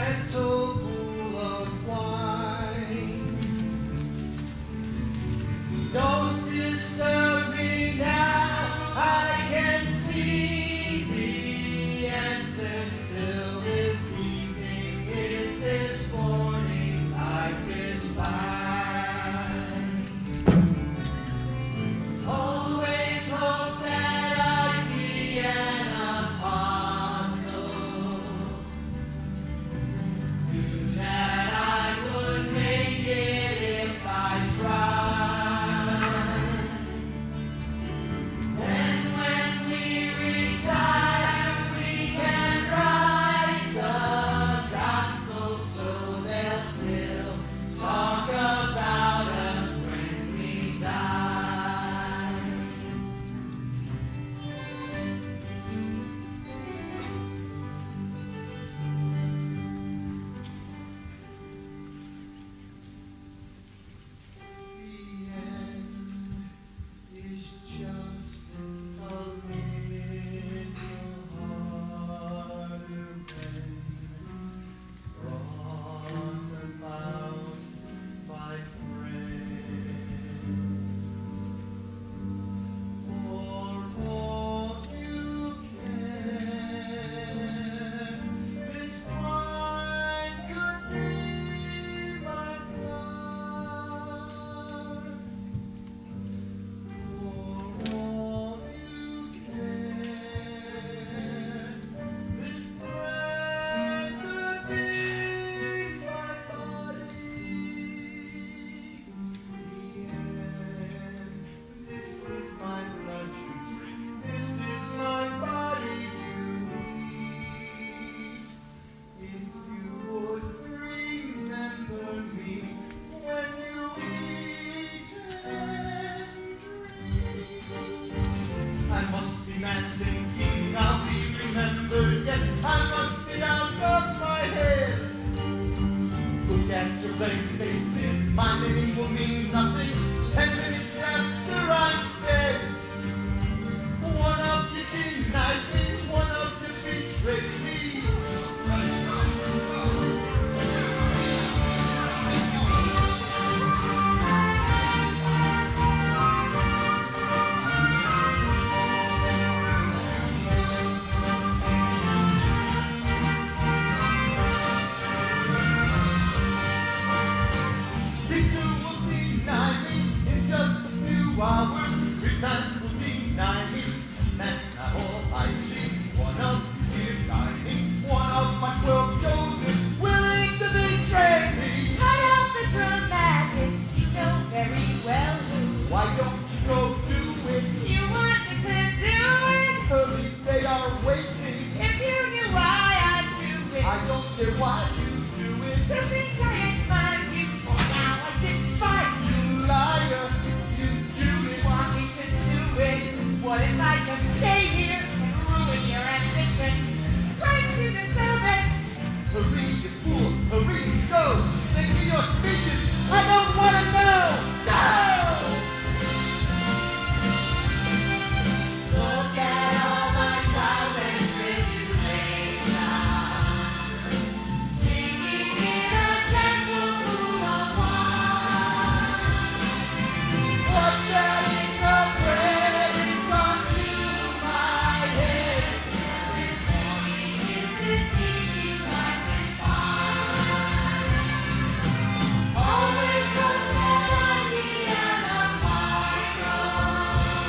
mantle full of wine. Don't disturb me now, I can see the answers till this evening. Is this morning, life is fine. Always hope that I'd be an apostle, that I would make it if I tried. Then when we retire, we can write the gospel so they'll still talk about us when we die. The end is just a little harder when brought about by friends. For all you care, this wine could be my blood. For all you care, this bread could be my body. This is my blood you drink, this is my body you eat. If you would remember me when you eat and drink. I must be man thinking I'll be remembered. Yes, I must be out of my head. Look at your blank faces, my name will mean nothing 10 minutes after I'm dead. One of you denies me, one of you betrays me. People will deny me in just a few hours. 3 times will deny me. That's not all I see. One of you denying, one of my 12 chosen, willing to betray me. Cut out the dramatics, you know very well who. Why don't you go do it? You want me to do it? Hurry, they are waiting. If you knew why I do it. I don't care why you do it. To think I admire you, for now I despise you. You liar, you Judas. Want me to do it? What if I just stay here and ruin your ambition? Christ, you deserve it. Hurry, you fool, hurry, go. Sing me your speeches. I don't want to know. Go! Look at all my trials and tribulations, singing in a temple full of wine. What's that in the bread is gone to my head. This morning is this evening life is fine. Always hope that I'd be an apostle,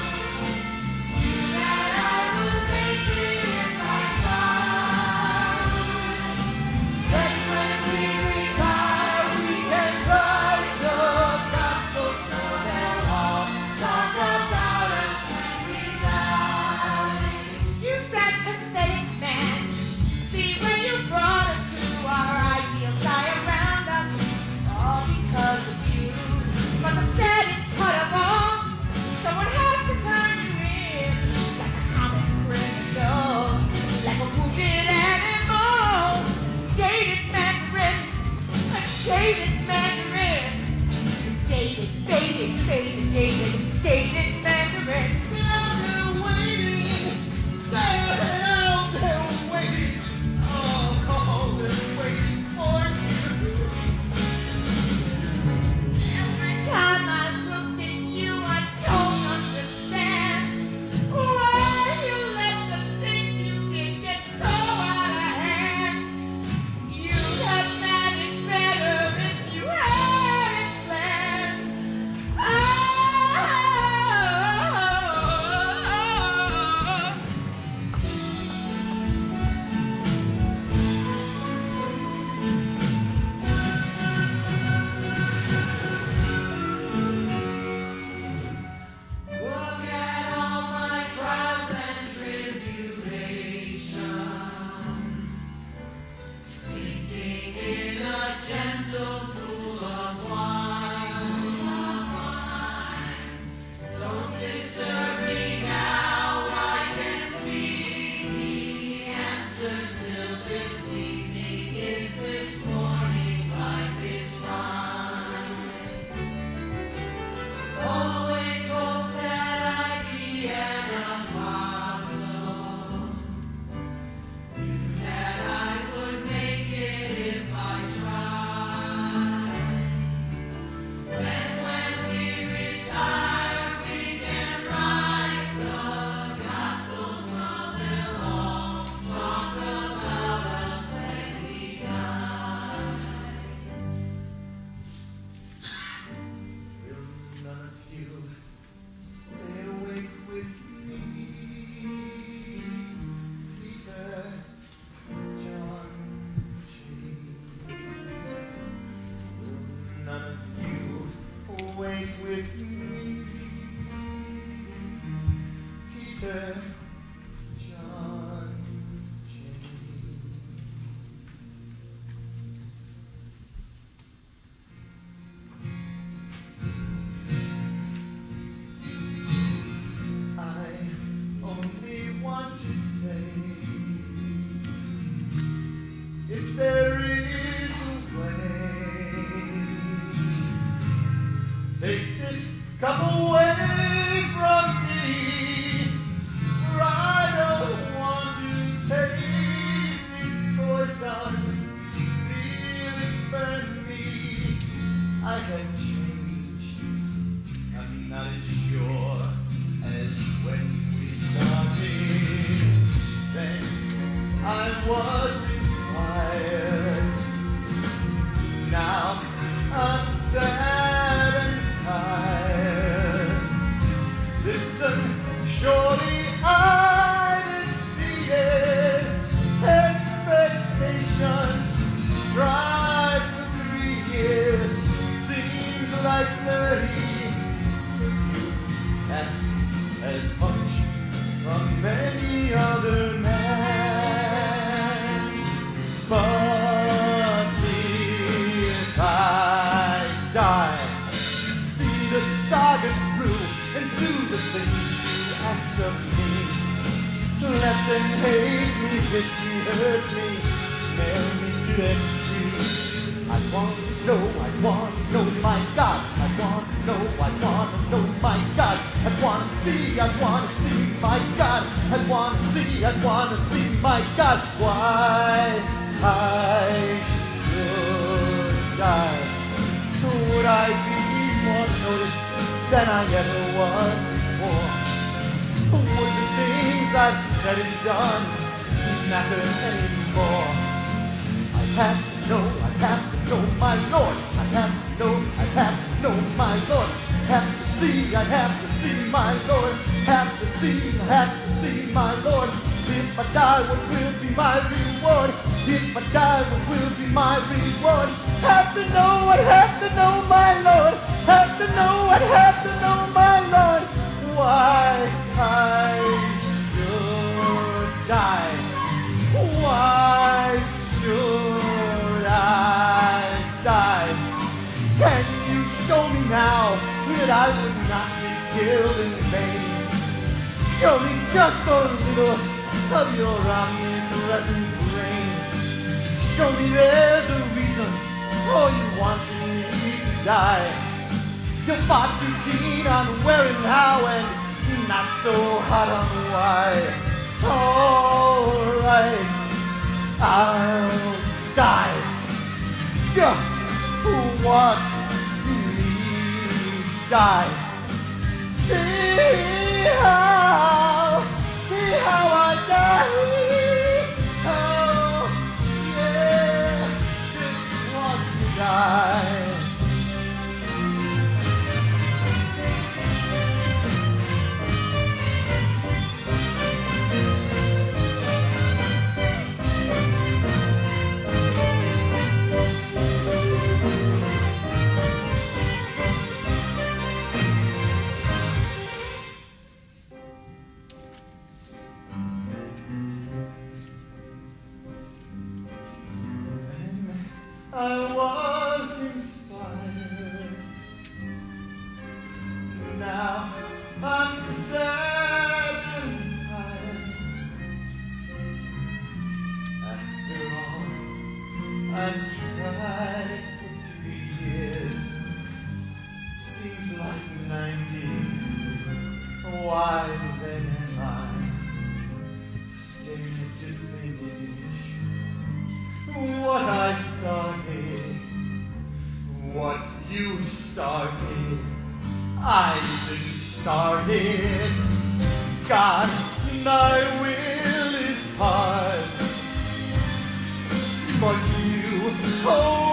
that I would make it if I tried. Then when we retire, we can write the gospel so they'll all talk about us when we die. You sad pathetic man, see where you brought us to. Our ideals die around us, all because of you. But the saddest part of all, someone has to turn you in, like a common criminal, like a wounded animal. Jaded Mandarin, a jaded Mandarin, jaded, jaded, jaded, jaded, jaded Mandarin. They're waiting. They're waiting. Oh, they're waiting. with me, Peter, John, James. I only want to say, if there is a way, take this cup away from me, for I don't want to taste its poison, feel it burn me. I have changed, I'm not as sure as when we started. Then I was inspired, now I'm sad and tired. Listen, surely I've exceeded expectations. Tried for 3 years, seems like 30. That's as much from any other man. But if I die, see the saga through and do the things you asked of me. Let them hate me, hit me, hurt me, nail me to that tree. I want to know, my God. I want to know, my God. I want to see, my God. I want to see, my God. Why I should die. Would I be more noticed than I ever was before? Would the things I've said and done matter anymore? I have to know, my Lord. I have to know, my Lord. Have to see, my Lord. Have to see, my Lord. If I die, what will be my reward? If I die, what will be my reward? Have to know, my Lord. Have to know, my Lord. Why I should die. Why should I die? Can you show me now that I would not be killed in vain? Show me just a little of your omnipresent brain. Show me there's a reason, oh, you want me to die. You're far too keen on where and how, and not so hot on why. Alright, I'll die. Just watch me die. See how I die. Oh, yeah, just watch me die. I was inspired. Now I'm sad and tired. After all I've tried for 3 years, seems like 90. Why then am I scared to finish what I started, what you started, I didn't start it. God, thy will is hard, but you, oh,